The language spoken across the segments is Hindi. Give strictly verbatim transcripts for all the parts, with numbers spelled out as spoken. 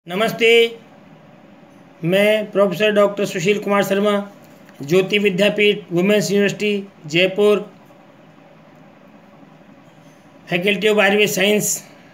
नमस्ते, मैं professor doctor Sushil Kumar Sharma, Jyoti Vidyapeeth women's university Jaipur, faculty of Ayurveda science,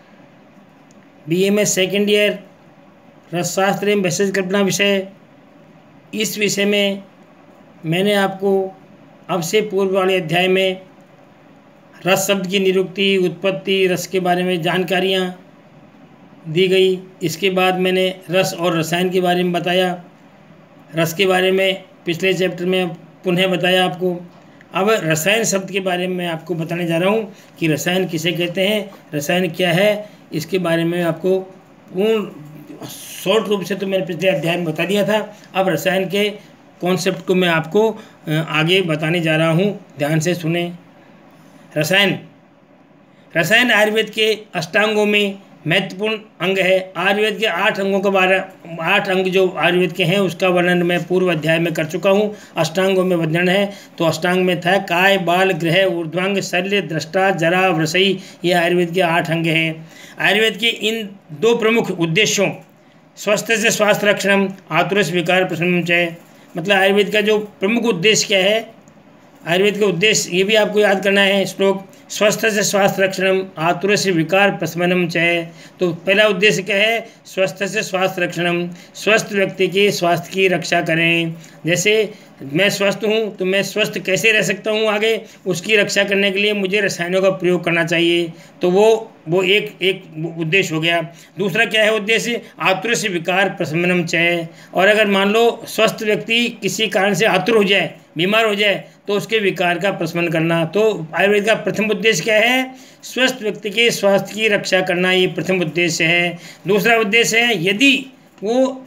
BMS second year, रसशास्त्र एवं भेषज कल्पना विषय। इस विषय में मैंने आपको अब से पूर्व वाले अध्याय में रस शब्द की निरुक्ति, उत्पत्ति, रस के बारे में जानकारियाँ दी गई। इसके बाद मैंने रस और रसायन के बारे में बताया। रस के बारे में पिछले चैप्टर में पुनः बताया आपको। अब रसायन शब्द के बारे में मैं आपको बताने जा रहा हूँ कि रसायन किसे कहते हैं, रसायन क्या है, इसके बारे में आपको पूर्ण शॉर्ट रूप से तो मैंने पिछले अध्याय में बता दिया था। अब रसायन के कॉन्सेप्ट को मैं आपको आगे बताने जा रहा हूँ, ध्यान से सुने। रसायन रसायन आयुर्वेद के अष्टांगों में महत्वपूर्ण अंग है। आयुर्वेद के आठ अंगों का बारे आठ अंग जो आयुर्वेद के हैं उसका वर्णन मैं पूर्व अध्याय में कर चुका हूँ। अष्टांगों में वर्णन है तो अष्टांग में था काय, बाल, ग्रह, ऊर्ध्वांग, शल्य, दृष्टा, जरा, वृषई। ये आयुर्वेद के आठ अंग हैं। आयुर्वेद के इन दो प्रमुख उद्देश्यों स्वस्थ से स्वास्थ्य रक्षणम, आतुरस विकार प्रशमनम च, मतलब आयुर्वेद का जो प्रमुख उद्देश्य क्या है, आयुर्वेद का उद्देश्य ये भी आपको याद करना है। श्लोक स्वस्थ से स्वास्थ्य रक्षणम, आतुर से विकार प्रशमनम च। तो पहला उद्देश्य क्या है? स्वस्थ से स्वास्थ्य रक्षणम, स्वस्थ व्यक्ति के स्वास्थ्य की रक्षा करें। जैसे मैं स्वस्थ हूँ तो मैं स्वस्थ कैसे रह सकता हूँ, आगे उसकी रक्षा करने के लिए मुझे रसायनों का प्रयोग करना चाहिए। तो वो वो एक एक उद्देश्य हो गया। दूसरा क्या है उद्देश्य? आतुर से विकार प्रशमनम च। और अगर मान लो स्वस्थ व्यक्ति किसी कारण से आतुर हो जाए, बीमार हो जाए, तो उसके विकार का प्रशमन करना। तो आयुर्वेद का प्रथम उद्देश्य क्या है? स्वस्थ व्यक्ति के स्वास्थ्य की रक्षा करना, ये प्रथम उद्देश्य है। दूसरा उद्देश्य है यदि वो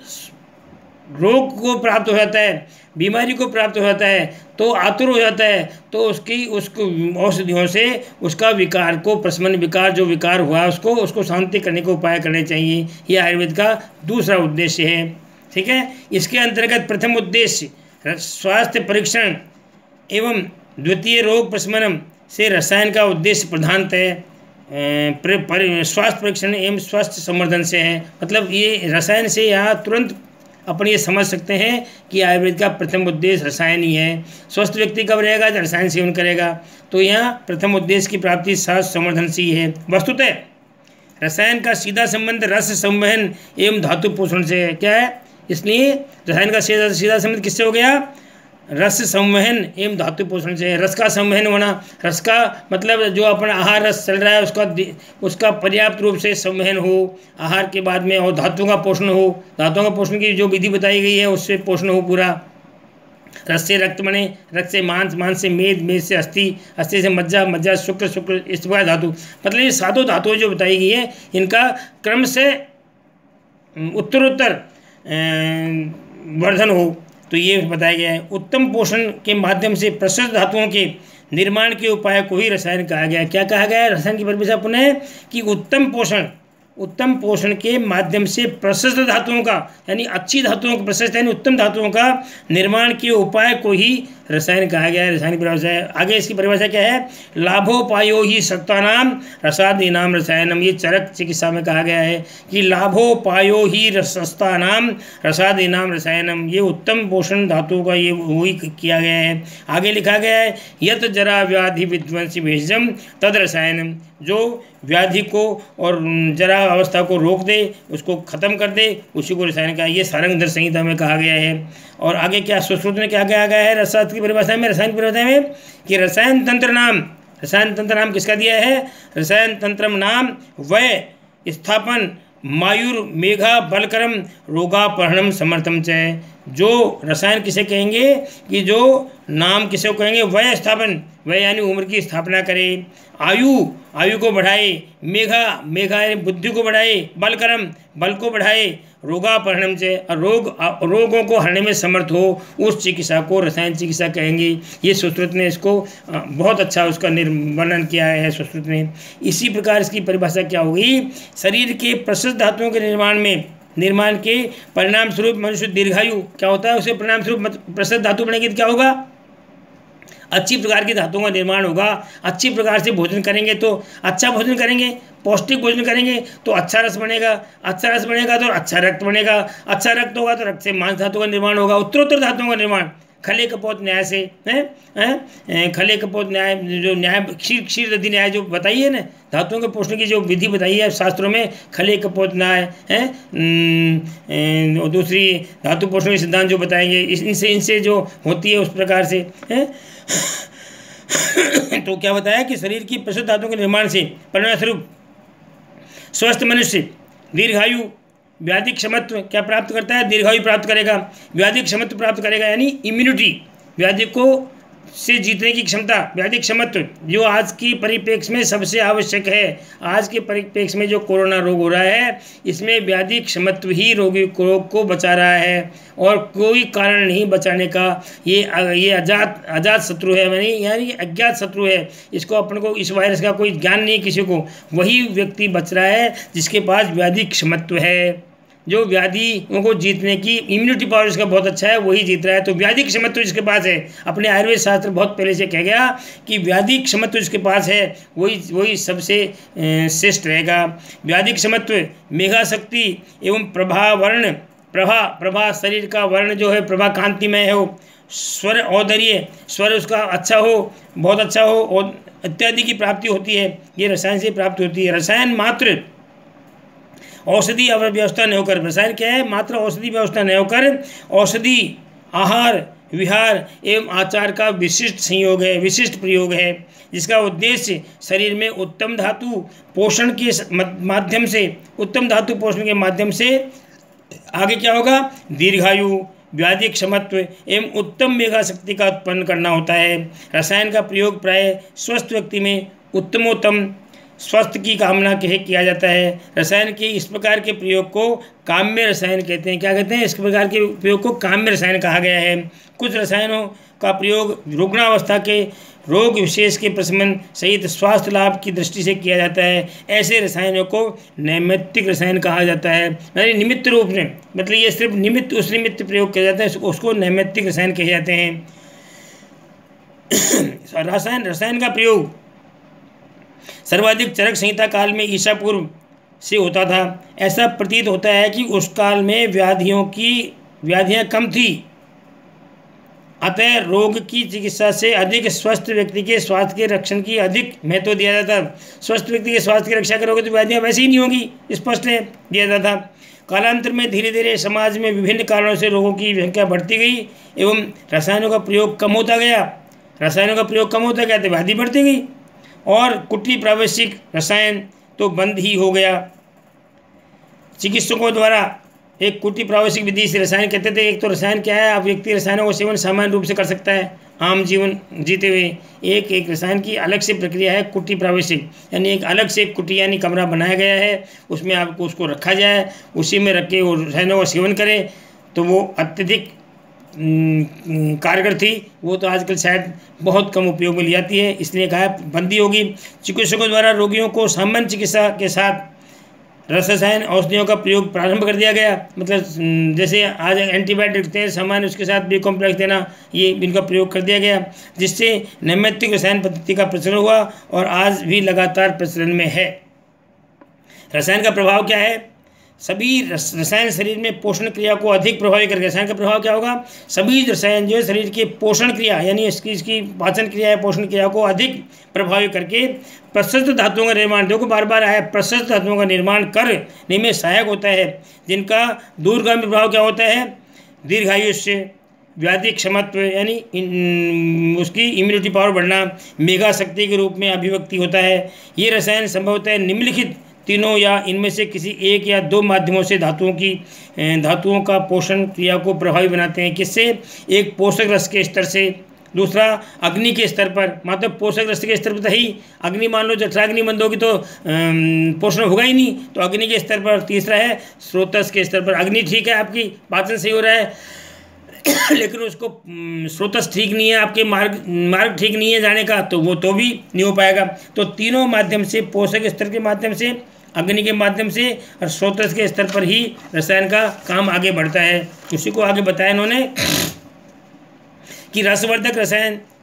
रोग को प्राप्त हो जाता है, बीमारी को प्राप्त हो जाता है, तो आतुर हो जाता है, तो उसकी उसको औषधियों से उसका विकार को प्रशमन, विकार जो विकार हुआ उसको उसको शांति करने को उपाय करने चाहिए। ये आयुर्वेद का दूसरा उद्देश्य है। ठीक है। इसके अंतर्गत प्रथम उद्देश्य स्वास्थ्य परीक्षण एवं द्वितीय रोग प्रशमनम से रसायन का उद्देश्य प्रधानतः स्वास्थ्य परीक्षण एवं स्वास्थ्य संवर्धन से है। मतलब ये रसायन से यहाँ तुरंत अपन ये समझ सकते हैं कि आयुर्वेद का प्रथम उद्देश्य रसायन ही है। स्वस्थ व्यक्ति कब रहेगा? जब रसायन सेवन करेगा। तो यहाँ प्रथम उद्देश्य की प्राप्ति स्वास्थ्य संवर्धन से ही है। वस्तुतः रसायन का सीधा संबंध रस संवहन एवं धातु पोषण से है। क्या है? इसलिए रसायन का सीधा सीधा संबंध किससे हो गया? रस संवहन एवं धातु पोषण से। रस का संवहन होना, रस का मतलब जो अपना आहार रस चल रहा है उसका उसका पर्याप्त रूप से संवहन हो आहार के बाद में, और धातुओं का पोषण हो, धातुओं का पोषण की जो विधि बताई गई है उससे पोषण हो पूरा। रस से रक्त बने, रक्त से मांस, मांस से मेद, मेद से अस्थि, अस्थि से मज्जा, मज्जा शुक्र, शुक्र इस प्रकार धातु। मतलब ये सातों धातुएं जो बताई गई है इनका क्रम से उत्तरोत्तर वर्धन हो, तो ये बताया गया है। उत्तम पोषण के माध्यम से प्रशस्त धातुओं के निर्माण के उपाय को ही रसायन कहा गया है। क्या कहा गया है? रसायन की परिभाषा पुनः कि उत्तम पोषण उत्तम पोषण के माध्यम से प्रशस्त धातुओं का, यानी अच्छी धातुओं का, प्रशस्त यानी उत्तम धातुओं का निर्माण के उपाय को ही रसायन कहा गया है। रसायन की परिभाषा है। आगे इसकी परिभाषा क्या है? लाभोपायो ही सत्तानाम रसादीनाम रसायनम। ये चरक चिकित्सा में कहा गया है कि लाभोपायो ही रसस्तानाम रसादीनाम रसायनम। ये उत्तम पोषण धातुओं का ये वही किया गया है। आगे लिखा गया है यत जरा व्याधि विध्वंसी भेषजम तद रसायनम। जो व्याधि को और जरा अवस्था को रोक दे, उसको खत्म कर दे, उसी को रसायन का, ये सारंगधर संहिता में कहा गया है। और आगे क्या सुश्रुत में क्या कहा गया है रसायन की परिभाषा में? रसायन की परिभाषा में कि रसायन तंत्र नाम, रसायन तंत्र नाम किसका दिया है? रसायन तंत्रम नाम वय स्थापन मायुर मेघा बलकरम रोगापहरणम समर्थम च। जो रसायन किसे कहेंगे कि जो नाम किसे कहेंगे? वय स्थापन, वय यानी उम्र की स्थापना करे, आयु आयु को बढ़ाए, मेघा मेघा यानी बुद्धि को बढ़ाए, बलकरम बल को बढ़ाए, रोगापहरणम से रोग रोगों को हरने में समर्थ हो, उस चिकित्सा को रसायन चिकित्सा कहेंगे। ये सुश्रुत ने इसको बहुत अच्छा उसका वर्णन किया है सुश्रुत ने। इसी प्रकार इसकी परिभाषा क्या होगी? शरीर के प्रशस्त धातुओं के निर्माण में निर्माण के परिणाम स्वरूप मनुष्य दीर्घायु क्या होता है? उसे परिणाम स्वरूप प्रशस्त धातु बढ़ेगी तो क्या होगा? अच्छी प्रकार की धातुओं का निर्माण होगा। अच्छी प्रकार से भोजन करेंगे तो अच्छा भोजन करेंगे, पौष्टिक भोजन करेंगे तो अच्छा रस बनेगा, अच्छा रस बनेगा तो अच्छा रक्त बनेगा, अच्छा रक्त होगा तो रक्त से मांस धातु का निर्माण होगा, उत्तरोत्तर धातुओं का निर्माण खले कपोत न्याय से है, है? खले कपोत न्याय जो न्याय क्षीर क्षीर नदी न्याय जो बताई है ना, धातुओं के पोषण की जो विधि बताई है शास्त्रों में, खले कपोत न्याय है, दूसरी धातु पोषण के सिद्धांत जो बताएंगे इनसे इनसे जो होती है उस प्रकार से है। तो क्या बताया कि शरीर की प्रशुद्ध धातुओं के निर्माण से परिणाम स्वरूप स्वस्थ मनुष्य दीर्घायु व्याधि क्षमत्व क्या प्राप्त करता है, दीर्घायु प्राप्त करेगा, व्याधि क्षमत्व प्राप्त करेगा, यानी इम्यूनिटी, व्याधि को से जीतने की क्षमता, व्याधि क्षमत्व जो आज की परिप्रेक्ष्य में सबसे आवश्यक है। आज के परिप्रेक्ष्य में जो कोरोना रोग हो रहा है इसमें व्याधि क्षमत्व ही रोगी रोग को बचा रहा है और कोई कारण नहीं बचाने का। ये ये अजात अजात शत्रु है, यानी यानी अज्ञात शत्रु है। इसको अपन को इस वायरस का कोई ज्ञान नहीं किसी को, वही व्यक्ति बच रहा है जिसके पास व्याधि क्षमत्व है, जो व्याधियों को जीतने की इम्यूनिटी पावर इसका बहुत अच्छा है, वही जीत रहा है। तो व्याधि क्षमत्व जिसके पास है, अपने आयुर्वेद शास्त्र बहुत पहले से कह गया कि व्याधि क्षमत्व जिसके पास है वही वही सबसे श्रेष्ठ रहेगा। व्याधि क्षमत्व मेघा शक्ति एवं प्रभा वर्ण, प्रभा प्रभा शरीर का वर्ण जो है प्रभा कांतिमय हो, स्वर औदर्य स्वर उसका अच्छा हो, बहुत अच्छा हो, और इत्यादि की प्राप्ति होती है। ये रसायन से प्राप्त होती है। रसायन मात्र औषधि व्यवस्था नहीं होकर, रसायन क्या है, मात्र औषधि व्यवस्था नहीं होकर औषधि आहार विहार एवं आचार का विशिष्ट संयोग है, विशिष्ट प्रयोग है, जिसका उद्देश्य शरीर में उत्तम धातु पोषण के माध्यम से उत्तम धातु पोषण के माध्यम से आगे क्या होगा, दीर्घायु व्याधि क्षमत्व एवं उत्तम मेघा शक्ति का उत्पन्न करना होता है। रसायन का प्रयोग प्राय स्वस्थ व्यक्ति में उत्तमोत्तम स्वास्थ्य की कामना के किया जाता है। रसायन के इस प्रकार के प्रयोग को काम्य रसायन कहते हैं। क्या कहते हैं, इस प्रकार के प्रयोग को काम्य रसायन कहा गया है। कुछ रसायनों का प्रयोग रुग्णावस्था के रोग विशेष के प्रशमन सहित स्वास्थ्य लाभ की दृष्टि से किया जाता है। ऐसे रसायनों को नैमित्तिक रसायन कहा जाता है, यानी निमित्त रूप में, मतलब ये सिर्फ निमित्त उस निमित्त प्रयोग किया जाता है, उसको नैमित्तिक रसायन कहे जाते हैं। रसायन रसायन का प्रयोग सर्वाधिक चरक संहिता काल में ईसा पूर्व से होता था। ऐसा प्रतीत होता है कि उस काल में व्याधियों की व्याधियां कम थी, अतः रोग की चिकित्सा से अधिक स्वस्थ व्यक्ति के स्वास्थ्य के रक्षण की अधिक महत्व दिया जाता। स्वस्थ व्यक्ति के स्वास्थ्य की रक्षा करोगे तो व्याधियां वैसे ही नहीं होगी, स्पष्ट है, दिया जाता। कालांतर में धीरे धीरे समाज में विभिन्न कारणों से रोगों की संख्या बढ़ती गई एवं रसायनों का प्रयोग कम होता गया रसायनों का प्रयोग कम होता गया तो व्याधि बढ़ती गई और कुटी प्रावश्यक रसायन तो बंद ही हो गया। चिकित्सकों द्वारा एक कुटी प्रावश्यक विधि से रसायन कहते थे। एक तो रसायन क्या है, आप व्यक्ति रसायनों का सेवन सामान्य रूप से कर सकता है आम जीवन जीते हुए। एक एक रसायन की अलग से प्रक्रिया है कुटी प्रावश्यक, यानी एक अलग से कुटी यानी कमरा बनाया गया है, उसमें आपको उसको रखा जाए, उसी में रख के वो रसायनों का सेवन करें तो वो अत्यधिक कारगर थी। वो तो आजकल शायद बहुत कम उपयोग में ली जाती है, इसलिए कहा बंदी होगी। चिकित्सकों द्वारा रोगियों को सामान्य चिकित्सा के साथ रस रसायन औषधियों का प्रयोग प्रारंभ कर दिया गया। मतलब जैसे आज एंटीबायोटिक देते हैं सामान्य, उसके साथ बी कॉम्प्लेक्स देना, ये इनका प्रयोग कर दिया गया, जिससे नैमित्तिक रसायन पद्धति का प्रचलन हुआ और आज भी लगातार प्रचलन में है। रसायन का प्रभाव क्या है, सभी रसायन शरीर में पोषण क्रिया को अधिक प्रभावित करके, रसायन का प्रभाव क्या होगा, सभी रसायन जो है शरीर के पोषण क्रिया यानी इसकी इसकी पाचन क्रिया है पोषण क्रिया को अधिक प्रभावित करके प्रशस्त धातुओं का निर्माण, देखो बार बार आया, प्रशस्त धातुओं का निर्माण करने में सहायक होता है, जिनका दूरगामी प्रभाव क्या होता है, दीर्घायुष्य, व्याधि क्षमत्व यानी उसकी इम्यूनिटी पावर बढ़ना, मेघा शक्ति के रूप में अभिव्यक्ति होता है। ये रसायन संभवतः निम्नलिखित तीनों या इनमें से किसी एक या दो माध्यमों से धातुओं की धातुओं का पोषण क्रिया को प्रभावी बनाते हैं। किससे, एक पोषक रस के स्तर से, दूसरा अग्नि के स्तर पर, मतलब पोषक रस के स्तर पर ही अग्नि, मान लो जठराग्नि बंद होगी तो पोषण होगा ही नहीं, तो अग्नि के स्तर पर। तीसरा है स्रोतस के स्तर पर, अग्नि ठीक है आपकी पाचन सही हो रहा है लेकिन उसको स्रोतस ठीक नहीं है, आपके मार्ग मार्ग ठीक नहीं है जाने का, तो वो तो भी नहीं हो पाएगा। तो तीनों माध्यम से, पोषक स्तर के माध्यम से, अग्नि के माध्यम से और स्रोतस के स्तर पर ही रसायन का काम आगे बढ़ता है। उसी को आगे बताया इन्होंने कि रसवर्धक रसायन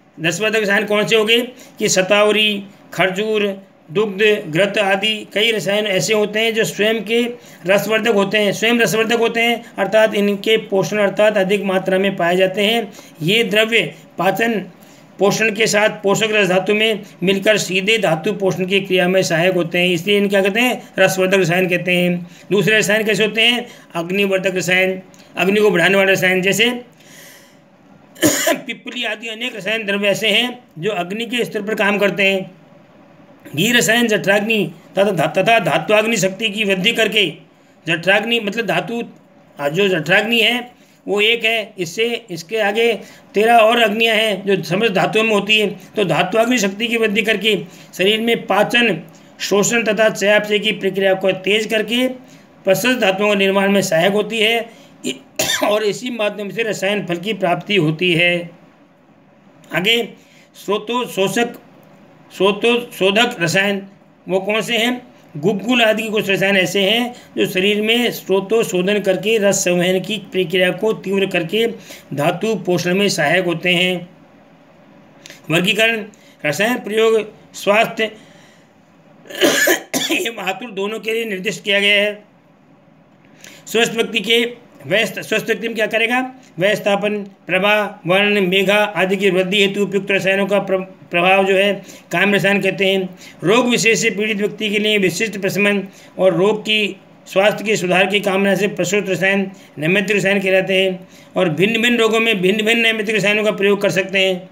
रसवर्धक रसायन कौन से हो गए कि शतावरी, खरजूर, दुग्ध, घृत आदि कई रसायन ऐसे होते हैं जो स्वयं के रसवर्धक होते हैं स्वयं रसवर्धक होते हैं अर्थात इनके पोषण अर्थात अधिक मात्रा में पाए जाते हैं। ये द्रव्य पाचन पोषण के साथ पोषक रस धातु में मिलकर सीधे धातु पोषण की क्रिया में सहायक होते हैं, इसलिए इन्हें क्या कहते हैं, रसवर्धक रसायन कहते हैं। दूसरे रसायन कैसे होते हैं, अग्निवर्धक रसायन, अग्नि को बढ़ाने वाले रसायन, जैसे पिप्पली आदि अनेक रसायन द्रव्य ऐसे हैं जो अग्नि के स्तर पर काम करते हैं। ये रसायन जठराग्नि तथा तथा धात्वाग्नि शक्ति की वृद्धि करके, जठराग्नि मतलब धातु जो जठराग्नि है वो एक है, इससे इसके आगे तेरह और अग्नियां हैं जो समस्त धातुओं में होती है, तो धात्वाग्नि शक्ति की वृद्धि करके शरीर में पाचन, शोषण तथा चयापचय की प्रक्रिया को तेज करके प्रशस्त धातुओं का निर्माण में सहायक होती है और इसी माध्यम से रसायन फल की प्राप्ति होती है। आगे स्रोतो शोषक स्रोतो शोधक रसायन वो कौन से हैं, गुग्गुल आदि के कुछ रसायन ऐसे हैं जो शरीर में स्रोतो शोधन करके रस संवहन की प्रक्रिया को तीव्र करके धातु पोषण में सहायक होते हैं। वर्गीकरण, रसायन प्रयोग स्वास्थ्य एवं आतुर दोनों के लिए निर्दिष्ट किया गया है। स्वस्थ व्यक्ति के व्यस्त स्वस्थ व्यक्ति में क्या करेगा, व्यवस्थापन, प्रभा, वर्ण, मेघा आदि की वृद्धि हेतु उपयुक्त रसायनों का प्रभाव जो है काम रसायन कहते हैं। रोग विशेष से पीड़ित व्यक्ति के लिए विशिष्ट प्रशमन और रोग की स्वास्थ्य के सुधार की कामना से प्रस्तुत रसायन नैमित्तिक रसायन कहलाते हैं और भिन्न भिन्न रोगों में भिन्न भिन्न नैमित्तिक रसायनों का प्रयोग कर सकते हैं।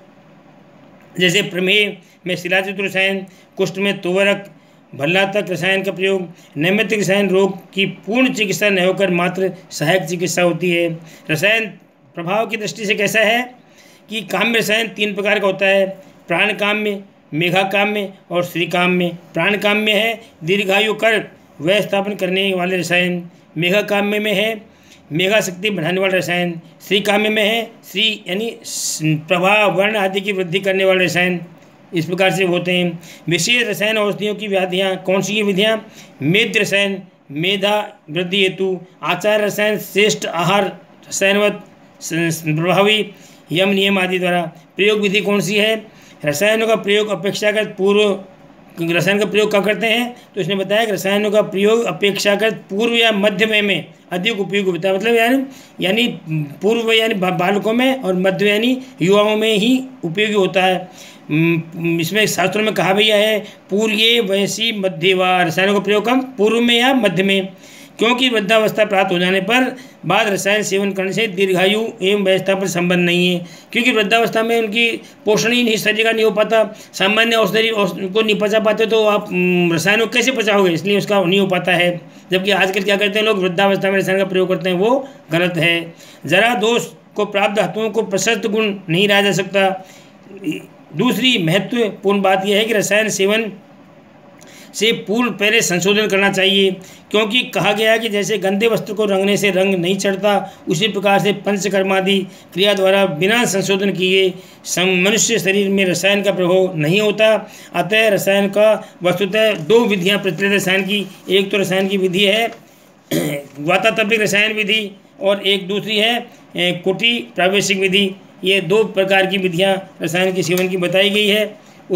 जैसे प्रमेह में शिलाजित रसायन, कुष्ठ में तुवरक, भल्लातक रसायन का प्रयोग। नैमित्तिक रसायन रोग की पूर्ण चिकित्सा न होकर मात्र सहायक चिकित्सा होती है। रसायन प्रभाव की दृष्टि से कैसा है कि काम्य रसायन तीन प्रकार का होता है, प्राण काम्य, मेघा काम्य और श्री काम्य। प्राण काम्य है दीर्घायु कर व्यय स्थापन करने वाले रसायन, मेघा काम्य में है मेघा शक्ति बढ़ाने वाले रसायन, श्री काम्य में है श्री यानी प्रभाव वर्ण आदि की वृद्धि करने वाले रसायन। इस प्रकार से होते हैं। विशेष रसायन औषधियों की व्याधियाँ कौन सी विधियाँ, मेद रसायन मेधा वृद्धि हेतु, आचार रसायन श्रेष्ठ आहार रसायनवत प्रभावी यम नियम आदि द्वारा। प्रयोग विधि कौन सी है, रसायनों का प्रयोग अपेक्षाकृत पूर्व रसायन का प्रयोग कब करते हैं, तो इसने बताया कि रसायनों का प्रयोग अपेक्षाकृत पूर्व या मध्य में में अधिक उपयोगी होता है। मतलब यानी यानी पूर्व यानी बालकों में और मध्य यानी युवाओं में ही उपयोगी होता है। इसमें शास्त्रों में कहा भैया है पूर्व वयसी मध्य व रसायनों का प्रयोग कम पूर्व में या मध्य में, क्योंकि वृद्धावस्था प्राप्त हो जाने पर बाद रसायन सेवन करने से दीर्घायु एवं व्यवस्था पर संबंध नहीं है, क्योंकि वृद्धावस्था में उनकी पोषण ही नहीं शरीर का नहीं हो पाता, सामान्य औषधि को नहीं पचा पाते तो आप रसायनों को कैसे पचाओगे, इसलिए उसका नहीं हो पाता है। जबकि आजकल क्या करते हैं लोग, वृद्धावस्था में रसायन का प्रयोग करते हैं, वो गलत है। जरा दोष को प्राप्त धातुओं को प्रशस्त गुण नहीं रहा जा सकता। दूसरी महत्वपूर्ण बात यह है कि रसायन सेवन से पूर्व पहले संशोधन करना चाहिए, क्योंकि कहा गया है कि जैसे गंदे वस्त्र को रंगने से रंग नहीं चढ़ता, उसी प्रकार से पंचकर्मादि क्रिया द्वारा बिना संशोधन किए मनुष्य शरीर में रसायन का प्रभाव नहीं होता। अतः रसायन का वस्तुतः दो विधियां प्रचलित रसायन की, एक तो रसायन की विधि है वातात्मक रसायन विधि और एक दूसरी है कुटी प्रावेशिक विधि। ये दो प्रकार की विधियां रसायन के सेवन की बताई गई है।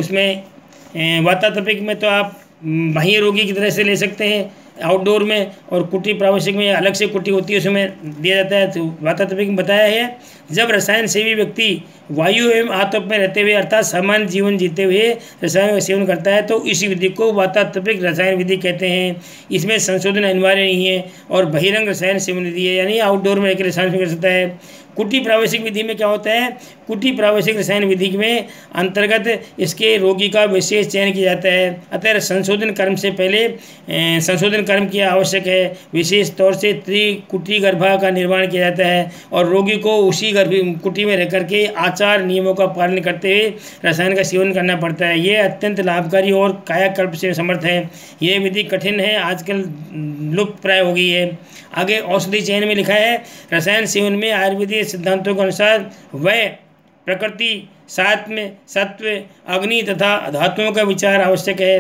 उसमें वातात्मक में तो आप बाह्य रोगी की तरह से ले सकते हैं आउटडोर में, और कुटी प्रावश्यक में अलग से कुटी होती है उसमें दिया जाता है। तो वातात्मक में बताया है जब रसायन सेवी व्यक्ति वायु एवं आतप में रहते हुए अर्थात सामान्य जीवन जीते हुए रसायन का सेवन करता है तो इसी विधि को वातात्मक रसायन विधि कहते हैं। इसमें संशोधन अनिवार्य नहीं है और बहिरंग रसायन सेवन विधि है, यानी आउटडोर में रहकर रसायन कर सकता है। कुटी प्रावश्यक विधि में क्या होता है, कुटी प्रावश्यक रसायन विधि में अंतर्गत इसके रोगी का विशेष चयन किया जाता है। अतः संशोधन कर्म से पहले संशोधन कर्म किया आवश्यक है। विशेष तौर से त्रिकुटी गर्भा का निर्माण किया जाता है और रोगी को उसी गर्भ कुटी में रह करके आचार नियमों का पालन करते हुए रसायन का सेवन करना पड़ता है। ये अत्यंत लाभकारी और कायाकल्प से समर्थ है। ये विधि कठिन है, आजकल लुप्त प्राय हो गई है। आगे औषधि चयन में लिखा है रसायन सेवन में आयुर्वेदिक सिद्धांतों के अनुसार वह प्रकृति सात्व में सत्व अग्नि तथा धातुओं का विचार आवश्यक है।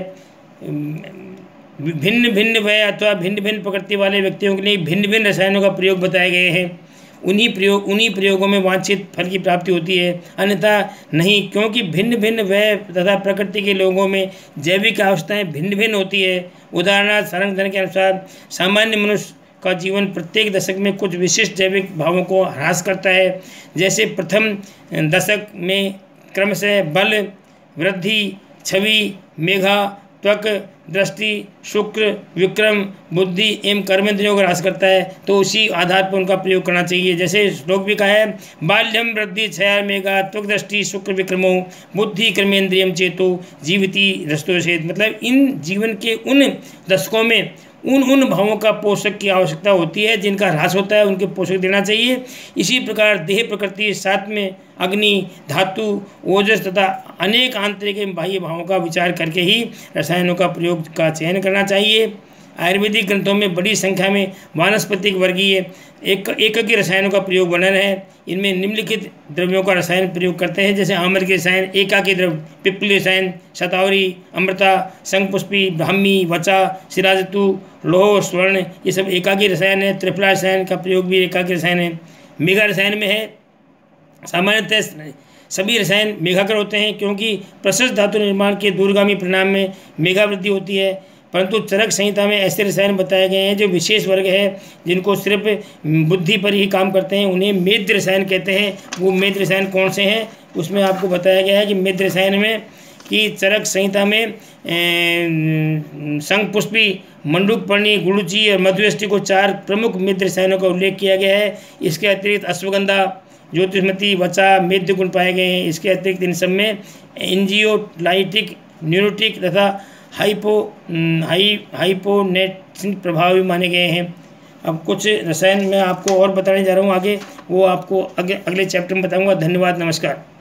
भिन्न भिन्न वय अथवा भिन्न भिन्न प्रकृति वाले व्यक्तियों के लिए भिन्न भिन्न रसायनों का प्रयोग बताए गए हैं। उन्हीं प्रयोग उन्हीं प्रयोगों में वांछित फल की प्राप्ति होती है, अन्यथा नहीं, क्योंकि भिन्न भिन्न व्यय तथा प्रकृति के लोगों में जैविक आवश्यकताएं भिन्न भिन्न होती है। उदाहरणार्थ सारंगधर के अनुसार सामान्य मनुष्य का जीवन प्रत्येक दशक में कुछ विशिष्ट जैविक भावों को ह्रास करता है। जैसे प्रथम दशक में क्रमशः बल, वृद्धि, छवि, मेघा, त्वक, दृष्टि, शुक्र, विक्रम, बुद्धि एवं कर्मेंद्रियों का ह्रास करता है, तो उसी आधार पर उनका प्रयोग करना चाहिए। जैसे श्लोक भी कहा है, बाल्यम वृद्धि छया मेघा त्वक दृष्टि शुक्र विक्रमो बुद्धि कर्मेंद्रियम चेतो जीविति रस्तोषेत। मतलब इन जीवन के उन दशकों में उन उन भावों का पोषक की आवश्यकता होती है जिनका ह्रास होता है, उनके पोषक देना चाहिए। इसी प्रकार देह प्रकृति, साथ में अग्नि, धातु, ओजस तथा अनेक आंतरिक एवं बाह्य भावों का विचार करके ही रसायनों का प्रयोग का चयन करना चाहिए। आयुर्वेदिक ग्रंथों में बड़ी संख्या में वानस्पतिक वर्गीय एक एककी रसायनों का प्रयोग वर्णन है। इनमें निम्नलिखित द्रव्यों का रसायन प्रयोग करते हैं, जैसे आम्र के रसायन, एकाकी द्रव्य, पिप्पली रसायन, शतावरी, अमृता, शंखपुष्पी, ब्राह्मी, वचा, शिराजतु, लोह, स्वर्ण, ये सब एकाकी रसायन है। त्रिफला रसायन का प्रयोग भी एकाकी रसायन है। मेघा रसायन में है, सामान्यतः सभी रसायन मेघाकर होते हैं, क्योंकि प्रशस्त धातु निर्माण के दूरगामी परिणाम में मेघा वृद्धि होती है। परंतु चरक संहिता में ऐसे रसायन बताए गए हैं जो विशेष वर्ग है, जिनको सिर्फ बुद्धि पर ही काम करते हैं, उन्हें मेद्य रसायन कहते हैं। वो मेद्य रसायन कौन से हैं, उसमें आपको बताया गया है कि मेद्य रसायन में कि चरक संहिता में शंखपुष्पी, मंडूकपर्णी, गुड़ुची और मधुयष्टि को चार प्रमुख मेद्य रसायनों का उल्लेख किया गया है। इसके अतिरिक्त अश्वगंधा, ज्योतिषमती, वचा, मेद्य गुण पाए गए हैं। इसके अतिरिक्त इन सब में एंजियोलाइटिक, न्यूरोटिक तथा हाइपो हाई हाइपोनेट्रिक प्रभाव भी माने गए हैं। अब कुछ रसायन मैं आपको और बताने जा रहा हूँ आगे, वो आपको अगले अगले चैप्टर में बताऊँगा। धन्यवाद, नमस्कार।